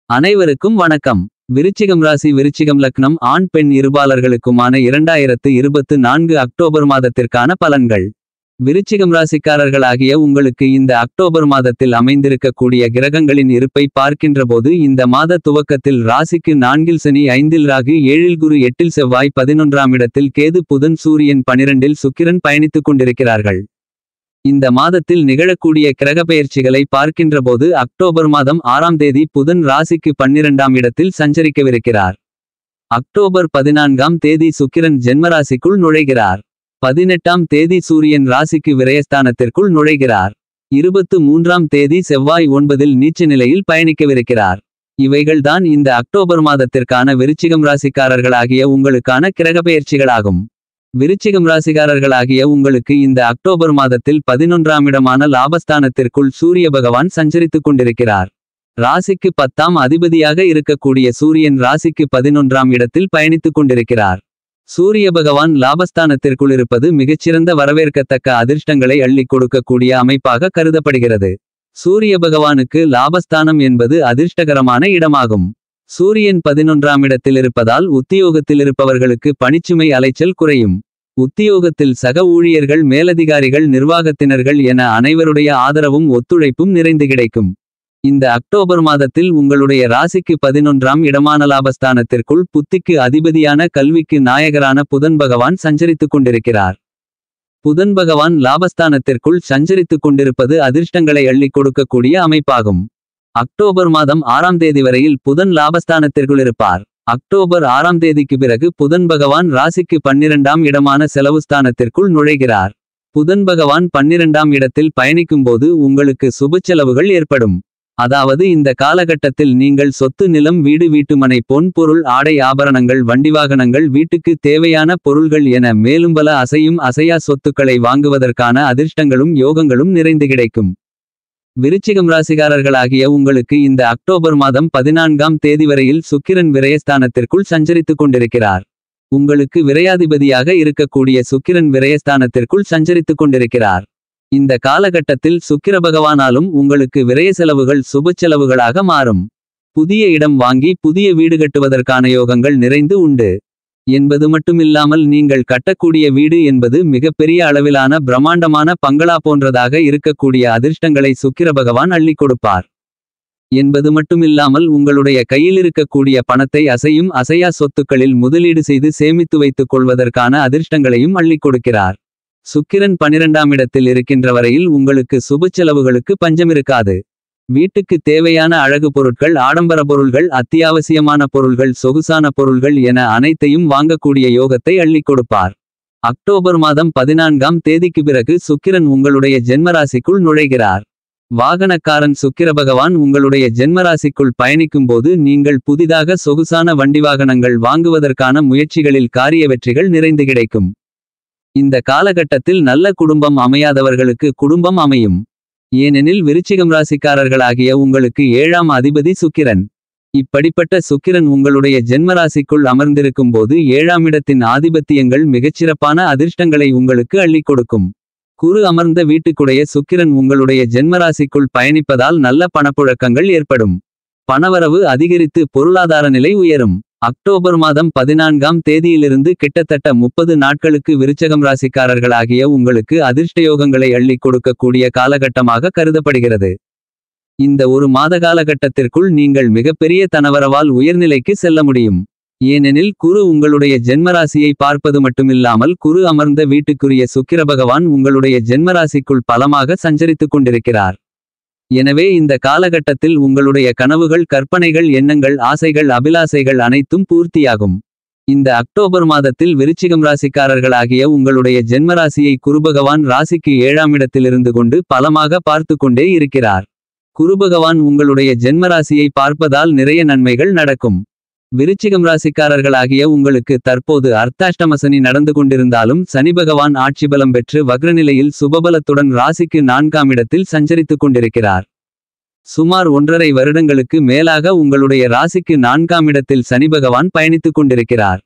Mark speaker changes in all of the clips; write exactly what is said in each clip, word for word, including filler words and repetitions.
Speaker 1: அனைவருக்கும் வணக்கம். விருச்சிகம் ராசி விருச்சிகம் லக்னம் ஆண் பெண் இருபாலர்களுக்குமான இரண்டாயிரத்து இருபத்து நான்கு அக்டோபர் மாதத்திற்கான பலன்கள். விருச்சிகம் ராசிக்காரர்களாகிய உங்களுக்கு இந்த அக்டோபர் மாதத்தில் அமைந்திருக்கக்கூடிய கிரகங்களின் இருப்பை பார்க்கின்றபோது இந்த மாத துவக்கத்தில் ராசிக்கு நான்கில் சனி, ஐந்தில் ராகு, ஏழில் குரு, எட்டில் செவ்வாய், பதினொன்றாம் இடத்தில் கேது, புதன், சூரியன், பனிரெண்டில் சுக்கிரன் பயணித்துக் கொண்டிருக்கிறார்கள். இந்த மாதத்தில் நிகழக்கூடிய கிரகப்பெயர்ச்சிகளை பார்க்கின்றபோது அக்டோபர் மாதம் ஆறாம் தேதி புதன் ராசிக்கு பன்னிரண்டாம் இடத்தில் சஞ்சரிக்கவிருக்கிறார். அக்டோபர் பதினான்காம் தேதி சுக்கிரன் ஜென்மராசிக்குள் நுழைகிறார். பதினெட்டாம் தேதி சூரியன் ராசிக்கு விரயஸ்தானத்திற்குள் நுழைகிறார். இருபத்து மூன்றாம் தேதி செவ்வாய் ஒன்பதில் நீச்ச நிலையில் பயணிக்கவிருக்கிறார். இவைகள்தான் இந்த அக்டோபர் மாதத்திற்கான விருச்சிகம் ராசிக்காரர்களாகிய உங்களுக்கான கிரகப்பெயர்ச்சிகளாகும். விருச்சிகம் ராசிகாரர்களாகிய உங்களுக்கு இந்த அக்டோபர் மாதத்தில் பதினொன்றாம் இடமான லாபஸ்தானத்திற்குள் சூரிய பகவான் சஞ்சரித்துக் கொண்டிருக்கிறார். ராசிக்கு பத்தாம் அதிபதியாக இருக்கக்கூடிய சூரியன் ராசிக்கு பதினொன்றாம் இடத்தில் பயணித்துக் கொண்டிருக்கிறார். சூரிய பகவான் லாபஸ்தானத்திற்குள் இருப்பது மிகச்சிறந்த வரவேற்கத்தக்க அதிர்ஷ்டங்களை அள்ளிக் கொடுக்கக்கூடிய அமைப்பாக கருதப்படுகிறது. சூரிய பகவானுக்கு லாபஸ்தானம் என்பது அதிர்ஷ்டகரமான இடமாகும். சூரியன் பதினொன்றாம் இடத்தில் இருப்பதால் உத்தியோகத்தில் இருப்பவர்களுக்கு பணிச்சுமை அலைச்சல் குறையும். உத்தியோகத்தில் சக ஊழியர்கள், மேலதிகாரிகள், நிர்வாகத்தினர்கள் என அனைவருடைய ஆதரவும் ஒத்துழைப்பும் நிறைந்து கிடைக்கும். இந்த அக்டோபர் மாதத்தில் உங்களுடைய ராசிக்கு பதினொன்றாம் இடமான லாபஸ்தானத்திற்குள் புத்திக்கு அதிபதியான கல்விக்கு நாயகரான புதன் பகவான் சஞ்சரித்துக் கொண்டிருக்கிறார். புதன் பகவான் லாபஸ்தானத்திற்குள் சஞ்சரித்துக் கொண்டிருப்பது அதிர்ஷ்டங்களை அள்ளிக் கொடுக்கக்கூடிய அமைப்பாகும். அக்டோபர் மாதம் ஆறாம் தேதி வரையில் புதன் லாபஸ்தானத்திற்குள் இருப்பார். அக்டோபர் ஆறாம் தேதிக்கு பிறகு புதன் பகவான் ராசிக்கு பன்னிரண்டாம் இடமான செலவுஸ்தானத்திற்குள் நுழைகிறார். புதன் பகவான் பன்னிரண்டாம் இடத்தில் பயணிக்கும்போது உங்களுக்கு சுப செலவுகள் ஏற்படும். அதாவது இந்த காலகட்டத்தில் நீங்கள் சொத்து, நிலம், வீடு, வீட்டுமனை, பொன் பொருள், ஆடை ஆபரணங்கள், வண்டிவாகனங்கள், வீட்டுக்கு தேவையான பொருள்கள் என மேலும் பல அசையும் அசையா சொத்துக்களை வாங்குவதற்கான அதிர்ஷ்டங்களும் யோகங்களும் நிறைந்து கிடைக்கும். விருச்சிகம் ராசிகாரர்களாகிய உங்களுக்கு இந்த அக்டோபர் மாதம் பதினான்காம் தேதி வரையில் சுக்கிரன் விரயஸ்தானத்திற்குள் சஞ்சரித்துக் கொண்டிருக்கிறார். உங்களுக்கு விரையாதிபதியாக இருக்கக்கூடிய சுக்கிரன் விரயஸ்தானத்திற்குள் சஞ்சரித்துக் கொண்டிருக்கிறார். இந்த காலகட்டத்தில் சுக்கிர பகவானாலும் உங்களுக்கு விரய செலவுகள் சுப செலவுகளாக மாறும். புதிய இடம் வாங்கி புதிய வீடு கட்டுவதற்கான யோகங்கள் நிறைந்து உண்டு என்பது மட்டுமில்லாமல் நீங்கள் கட்டக்கூடிய வீடு என்பது மிகப்பெரிய அளவிலான பிரம்மாண்டமான பங்களா போன்றதாக இருக்கக்கூடிய அதிர்ஷ்டங்களை சுக்கிர பகவான் அள்ளிக் கொடுப்பார் என்பது மட்டுமில்லாமல் உங்களுடைய கையில் இருக்கக்கூடிய பணத்தை அசையும் அசையா சொத்துக்களில் முதலீடு செய்து சேமித்து வைத்துக் கொள்வதற்கான அதிர்ஷ்டங்களையும் அள்ளிக் கொடுக்கிறார். சுக்கிரன் பனிரெண்டாம் இடத்தில் இருக்கின்ற வரையில் உங்களுக்கு சுப செலவுகளுக்கு பஞ்சமிருக்காது. வீட்டுக்கு தேவையான அழகு பொருட்கள், ஆடம்பர பொருள்கள், அத்தியாவசியமான பொருள்கள், சொகுசான பொருள்கள் என அனைத்தையும் வாங்கக்கூடிய யோகத்தை அள்ளிக் கொடுப்பார். அக்டோபர் மாதம் பதினான்காம் தேதிக்கு பிறகு சுக்கிரன் உங்களுடைய ஜென்மராசிக்குள் நுழைகிறார். வாகனக்காரன் சுக்கிர பகவான் உங்களுடைய ஜென்மராசிக்குள் பயணிக்கும்போது நீங்கள் புதிதாக சொகுசான வண்டிவாகனங்கள் வாங்குவதற்கான முயற்சிகளில் காரிய வெற்றிகள் நிறைந்து கிடைக்கும். இந்த காலகட்டத்தில் நல்ல குடும்பம் அமையாதவர்களுக்கு குடும்பம் அமையும். ஏனெனில் விருச்சிகம் ராசிக்காரர்களாகிய உங்களுக்கு ஏழாம் அதிபதி சுக்கிரன். இப்படிப்பட்ட சுக்கிரன் உங்களுடைய ஜென்மராசிக்குள் அமர்ந்திருக்கும் போது ஏழாம் இடத்தின் ஆதிபத்தியங்கள் மிகச்சிறப்பான அதிர்ஷ்டங்களை உங்களுக்கு அள்ளிக் கொடுக்கும். குரு அமர்ந்த வீட்டுக்குடைய சுக்கிரன் உங்களுடைய ஜென்மராசிக்குள் பயணிப்பதால் நல்ல பணப்புழக்கங்கள் ஏற்படும். பணவரவு அதிகரித்து பொருளாதார நிலை உயரும். அக்டோபர் மாதம் பதினான்காம் தேதியிலிருந்து கிட்டத்தட்ட முப்பது நாட்களுக்கு விருச்சகம் ராசிக்காரர்களாகிய உங்களுக்கு அதிர்ஷ்டயோகங்களை அள்ளிக் கொடுக்கக்கூடிய காலகட்டமாக கருதப்படுகிறது. இந்த ஒரு மாத காலகட்டத்திற்குள் நீங்கள் மிகப்பெரிய தனவரவால் உயர்நிலைக்கு செல்ல முடியும். ஏனெனில் குரு உங்களுடைய ஜென்மராசியை பார்ப்பது மட்டுமில்லாமல் குரு அமர்ந்த வீட்டுக்குரிய சுக்கிர பகவான் உங்களுடைய ஜென்மராசிக்குள் பலமாக சஞ்சரித்துக் கொண்டிருக்கிறார். எனவே இந்த காலகட்டத்தில் உங்களுடைய கனவுகள், கற்பனைகள், எண்ணங்கள், ஆசைகள், அபிலாசைகள் அனைத்தும் பூர்த்தியாகும். இந்த அக்டோபர் மாதத்தில் விருச்சிகம் ராசிக்காரர்களாகிய உங்களுடைய ஜென்மராசியை குருபகவான் ராசிக்கு ஏழாம் இடத்திலிருந்து கொண்டு பலமாக பார்த்து கொண்டே இருக்கிறார். குருபகவான் உங்களுடைய ஜென்மராசியை பார்ப்பதால் நிறைய நன்மைகள் நடக்கும். விருச்சிகம் ராசிக்காரர்களாகிய உங்களுக்கு தற்போது அர்த்தாஷ்டம சனி நடந்து கொண்டிருந்தாலும் சனி பகவான் ஆட்சிபலம் பெற்று வக்ரநிலையில் சுபபலத்துடன் ராசிக்கு நான்காம் இடத்தில் சஞ்சரித்துக் கொண்டிருக்கிறார். சுமார் ஒன்றரை வருடங்களுக்கு மேலாக உங்களுடைய ராசிக்கு நான்காம் இடத்தில் சனி பகவான் பயணித்துக் கொண்டிருக்கிறார்.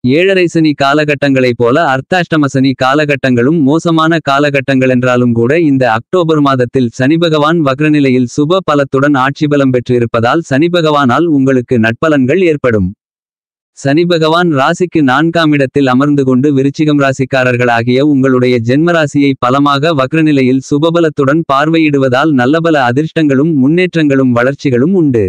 Speaker 1: ஏழரை சனி காலகட்டங்களைப் போல அர்த்தாஷ்டம சனி காலகட்டங்களும் மோசமான காலகட்டங்களென்றாலும் கூட இந்த அக்டோபர் மாதத்தில் சனிபகவான் வக்ரநிலையில் சுப பலத்துடன் ஆட்சிபலம் பெற்று இருப்பதால் சனிபகவானால் உங்களுக்கு நட்பலன்கள் ஏற்படும். சனிபகவான் ராசிக்கு நான்காம் இடத்தில் அமர்ந்து கொண்டு விருச்சிகம் ராசிக்காரர்களாகிய உங்களுடைய ஜென்மராசியை பலமாக வக்ரநிலையில் சுபபலத்துடன் பார்வையிடுவதால் நல்லபல அதிர்ஷ்டங்களும் முன்னேற்றங்களும் வளர்ச்சிகளும் உண்டு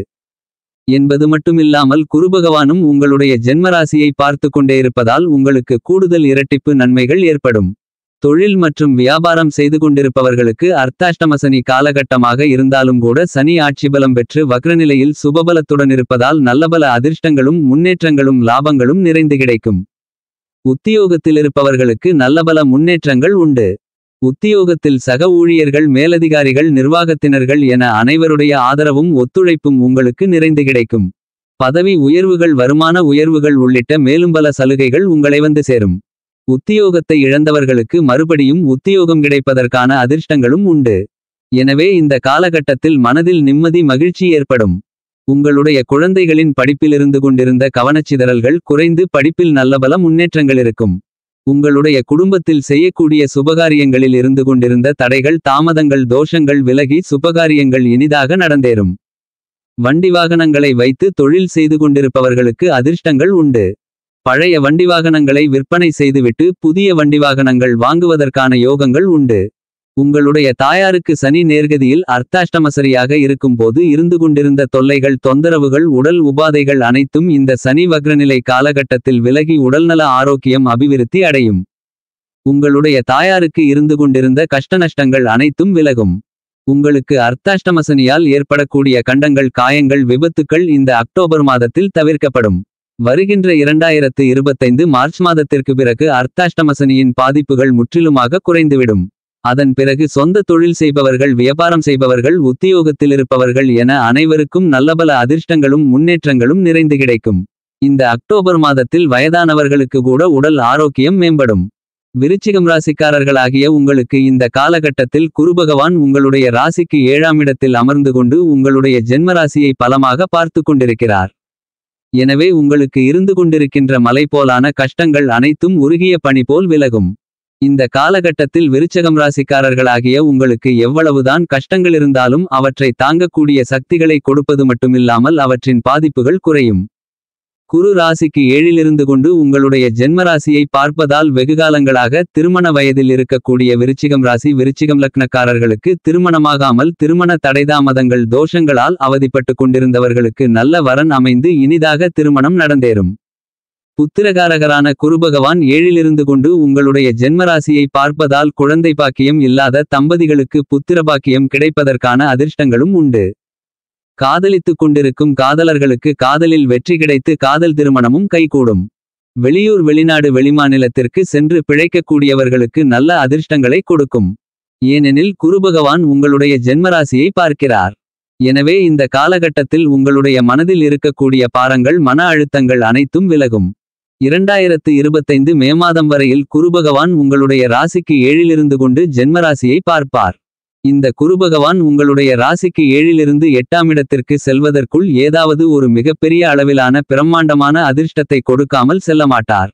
Speaker 1: என்பது மட்டுமில்லாமல் குருபகவானும் உங்களுடைய ஜென்மராசியை பார்த்து கொண்டே இருப்பதால் உங்களுக்கு கூடுதல் இரட்டிப்பு நன்மைகள் ஏற்படும். தொழில் மற்றும் வியாபாரம் செய்து கொண்டிருப்பவர்களுக்கு அர்த்தாஷ்டமசனி காலகட்டமாக இருந்தாலும் கூட சனி ஆட்சிபலம் பெற்று வக்ரநிலையில் சுபபலத்துடன் இருப்பதால் நல்லபல அதிர்ஷ்டங்களும் முன்னேற்றங்களும் லாபங்களும் நிறைந்து கிடைக்கும். உத்தியோகத்தில் இருப்பவர்களுக்கு நல்லபல முன்னேற்றங்கள் உண்டு. உத்தியோகத்தில் சக ஊழியர்கள் மேலதிகாரிகள் நிர்வாகத்தினர்கள் என அனைவருடைய ஆதரவும் ஒத்துழைப்பும் உங்களுக்கு நிறைந்து கிடைக்கும். பதவி உயர்வுகள் வருமான உயர்வுகள் உள்ளிட்ட மேலும் பல சலுகைகள் உங்களை வந்து சேரும். உத்தியோகத்தை இழந்தவர்களுக்கு மறுபடியும் உத்தியோகம் கிடைப்பதற்கான அதிர்ஷ்டங்களும் உண்டு. எனவே இந்த காலகட்டத்தில் மனதில் நிம்மதி மகிழ்ச்சி ஏற்படும். உங்களுடைய குழந்தைகளின் படிப்பிலிருந்து கொண்டிருந்த கவனச்சிதறல்கள் குறைந்து படிப்பில் நல்லபல முன்னேற்றங்கள் இருக்கும். உங்களுடைய குடும்பத்தில் செய்யக்கூடிய சுபகாரியங்களில் இருந்து கொண்டிருந்த தடைகள் தாமதங்கள் தோஷங்கள் விலகி சுபகாரியங்கள் இனிதாக நடந்தேறும். வண்டி வாகனங்களை வைத்து தொழில் செய்து கொண்டிருப்பவர்களுக்கு அதிர்ஷ்டங்கள் உண்டு. பழைய வண்டிவாகனங்களை விற்பனை செய்துவிட்டு புதிய வண்டிவாகனங்கள் வாங்குவதற்கான யோகங்கள் உண்டு. உங்களுடைய தாயாருக்கு சனி நேர்கதியில் அர்த்தாஷ்டமசரியாக இருக்கும்போது இருந்து கொண்டிருந்த தொல்லைகள் தொந்தரவுகள் உடல் உபாதைகள் அனைத்தும் இந்த சனி வக்ரநிலை காலகட்டத்தில் விலகி உடல்நல ஆரோக்கியம் அபிவிருத்தி அடையும். உங்களுடைய தாயாருக்கு இருந்து கொண்டிருந்த கஷ்டநஷ்டங்கள் அனைத்தும் விலகும். உங்களுக்கு அர்த்தாஷ்டமசனியால் ஏற்படக்கூடிய கண்டங்கள் காயங்கள் விபத்துக்கள் இந்த அக்டோபர் மாதத்தில் தவிர்க்கப்படும். வருகின்ற இரண்டாயிரத்து இருபத்தைந்து மார்ச் மாதத்திற்கு பிறகு அர்த்தாஷ்டமசனியின் பாதிப்புகள் முற்றிலுமாக குறைந்துவிடும். அதன் பிறகு சொந்த தொழில் செய்பவர்கள் வியாபாரம் செய்பவர்கள் உத்தியோகத்தில் இருப்பவர்கள் என அனைவருக்கும் நல்லபல அதிர்ஷ்டங்களும் முன்னேற்றங்களும் நிறைந்து கிடைக்கும். இந்த அக்டோபர் மாதத்தில் வயதானவர்களுக்கு கூட உடல் ஆரோக்கியம் மேம்படும். விருச்சிகம் ராசிக்காரர்களாகிய உங்களுக்கு இந்த காலகட்டத்தில் குருபகவான் உங்களுடைய ராசிக்கு ஏழாம் இடத்தில் அமர்ந்து கொண்டு உங்களுடைய ஜென்மராசியை பலமாக பார்த்து கொண்டிருக்கிறார். எனவே உங்களுக்கு இருந்து கொண்டிருக்கின்ற மலை போலான கஷ்டங்கள் அனைத்தும் உருகிய பனி போல் விலகும். இந்த காலகட்டத்தில் விருச்சகம் ராசிக்காரர்களாகிய உங்களுக்கு எவ்வளவுதான் கஷ்டங்கள் இருந்தாலும் அவற்றை தாங்கக்கூடிய சக்திகளை கொடுப்பது மட்டுமில்லாமல் அவற்றின் பாதிப்புகள் குறையும். குரு ராசிக்கு ஏழிலிருந்து கொண்டு உங்களுடைய ஜென்மராசியை பார்ப்பதால் வெகுகாலங்களாக திருமண வயதில் இருக்கக்கூடிய விருச்சிகம் ராசி விருச்சிகம் லக்னக்காரர்களுக்கு திருமணமாகாமல் திருமண தடைதாமதங்கள் தோஷங்களால் அவதிப்பட்டு கொண்டிருந்தவர்களுக்கு நல்ல வரன் அமைந்து இனிதாக திருமணம் நடந்தேறும். புத்திரகாரகரான குருபகவான் ஏழிலிருந்து கொண்டு உங்களுடைய ஜென்மராசியை பார்ப்பதால் குழந்தை பாக்கியம் இல்லாத தம்பதிகளுக்கு புத்திரபாக்கியம் கிடைப்பதற்கான அதிர்ஷ்டங்களும் உண்டு. காதலித்துக் கொண்டிருக்கும் காதலர்களுக்கு காதலில் வெற்றி கிடைத்து காதல் திருமணமும் கைகூடும். வெளியூர் வெளிநாடு வெளிமாநிலத்திற்கு சென்று பிழைக்கக்கூடியவர்களுக்கு நல்ல அதிர்ஷ்டங்களை கொடுக்கும். ஏனெனில் குருபகவான் உங்களுடைய ஜென்மராசியை பார்க்கிறார். எனவே இந்த காலகட்டத்தில் உங்களுடைய மனதில் இருக்கக்கூடிய பாரங்கள் மன அழுத்தங்கள் அனைத்தும் விலகும். இரண்டாயிரத்து இருபத்தைந்து மே மாதம் வரையில் குருபகவான் உங்களுடைய ராசிக்கு ஏழிலிருந்து கொண்டு ஜென்மராசியை பார்ப்பார். இந்த குருபகவான் உங்களுடைய ராசிக்கு ஏழிலிருந்து எட்டாம் இடத்திற்கு செல்வதற்குள் ஏதாவது ஒரு மிகப்பெரிய அளவிலான பிரம்மாண்டமான அதிர்ஷ்டத்தை கொடுக்காமல் செல்லமாட்டார்.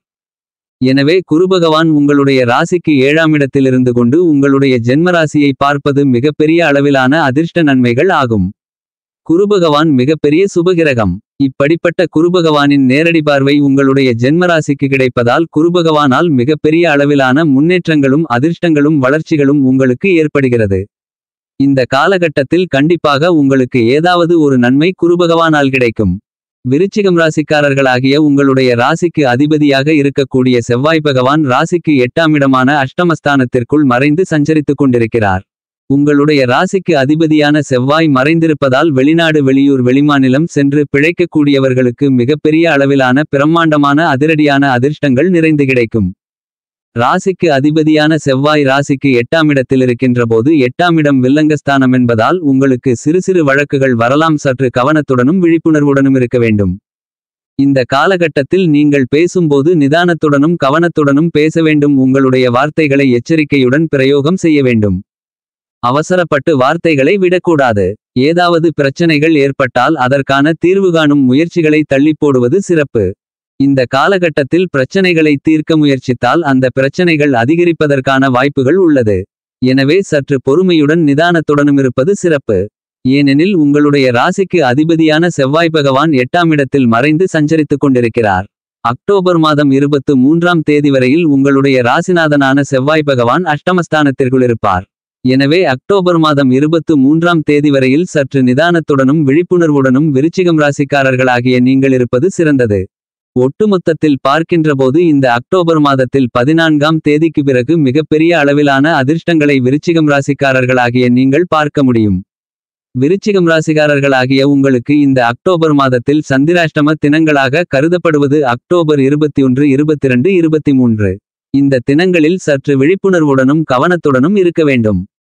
Speaker 1: எனவே குருபகவான் உங்களுடைய ராசிக்கு ஏழாம் இடத்திலிருந்து கொண்டு உங்களுடைய ஜென்மராசியை பார்ப்பது மிகப்பெரிய அளவிலான அதிர்ஷ்ட நன்மைகள் ஆகும். குருபகவான் மிகப்பெரிய சுபகிரகம். இப்படிப்பட்ட குருபகவானின் நேரடி பார்வை உங்களுடைய ஜென்மராசிக்கு கிடைப்பதால் குருபகவானால் மிகப்பெரிய அளவிலான முன்னேற்றங்களும் அதிர்ஷ்டங்களும் வளர்ச்சிகளும் உங்களுக்கு ஏற்படுகிறது. இந்த காலகட்டத்தில் கண்டிப்பாக உங்களுக்கு ஏதாவது ஒரு நன்மை குருபகவானால் கிடைக்கும். விருச்சிகம் ராசிக்காரர்களாகிய உங்களுடைய ராசிக்கு அதிபதியாக இருக்கக்கூடிய செவ்வாய் பகவான் ராசிக்கு எட்டாம் இடமான அஷ்டமஸ்தானத்திற்குள் மறைந்து சஞ்சரித்துக் கொண்டிருக்கிறார். உங்களுடைய ராசிக்கு அதிபதியான செவ்வாய் மறைந்திருப்பதால் வெளிநாடு வெளியூர் வெளிமாநிலம் சென்று பிழைக்கக்கூடியவர்களுக்கு மிகப்பெரிய அளவிலான பிரம்மாண்டமான அதிரடியான அதிர்ஷ்டங்கள் நிறைந்து கிடைக்கும். ராசிக்கு அதிபதியான செவ்வாய் ராசிக்கு எட்டாம் இடத்தில் இருக்கின்ற போது எட்டாம் இடம் வில்லங்கஸ்தானம் என்பதால் உங்களுக்கு சிறு சிறு வழக்குகள் வரலாம். சற்று கவனத்துடனும் விழிப்புணர்வுடனும் இருக்க வேண்டும். இந்த காலகட்டத்தில் நீங்கள் பேசும்போது நிதானத்துடனும் கவனத்துடனும் பேச வேண்டும். உங்களுடைய வார்த்தைகளை எச்சரிக்கையுடன் பிரயோகம் செய்ய வேண்டும். அவசரப்பட்டு வார்த்தைகளை விடக்கூடாது. ஏதாவது பிரச்சனைகள் ஏற்பட்டால் அதற்கான தீர்வு காணும் முயற்சிகளை தள்ளிப்போடுவது சிறப்பு. இந்த காலகட்டத்தில் பிரச்சனைகளை தீர்க்க முயற்சித்தால் அந்த பிரச்சனைகள் அதிகரிப்பதற்கான வாய்ப்புகள் உள்ளது. எனவே சற்று பொறுமையுடன் நிதானத்துடனுமிருப்பது சிறப்பு. ஏனெனில் உங்களுடைய ராசிக்கு அதிபதியான செவ்வாய் பகவான் எட்டாம் இடத்தில் மறைந்து சஞ்சரித்துக் கொண்டிருக்கிறார். அக்டோபர் மாதம் இருபத்து மூன்றாம் தேதி வரையில் உங்களுடைய ராசிநாதனான செவ்வாய் பகவான் அஷ்டமஸ்தானத்திற்குள் இருப்பார். எனவே அக்டோபர் மாதம் இருபத்து மூன்றாம் தேதி வரையில் சற்று நிதானத்துடனும் விழிப்புணர்வுடனும் விருச்சிகம் ராசிக்காரர்களாகிய நீங்கள் இருப்பது சிறந்தது. ஒட்டுமொத்தத்தில் பார்க்கின்றபோது இந்த அக்டோபர் மாதத்தில் பதினான்காம் தேதிக்கு பிறகு மிகப்பெரிய அளவிலான அதிர்ஷ்டங்களை விருச்சிகம் ராசிக்காரர்களாகிய நீங்கள் பார்க்க முடியும். விருச்சிகம் ராசிக்காரர்களாகிய உங்களுக்கு இந்த அக்டோபர் மாதத்தில் சந்திராஷ்டம தினங்களாக கருதப்படுவது அக்டோபர் இருபத்தி ஒன்று இருபத்திரண்டு இருபத்தி மூன்று. இந்த தினங்களில் சற்று விழிப்புணர்வுடனும் கவனத்துடனும் இருக்க வேண்டும்.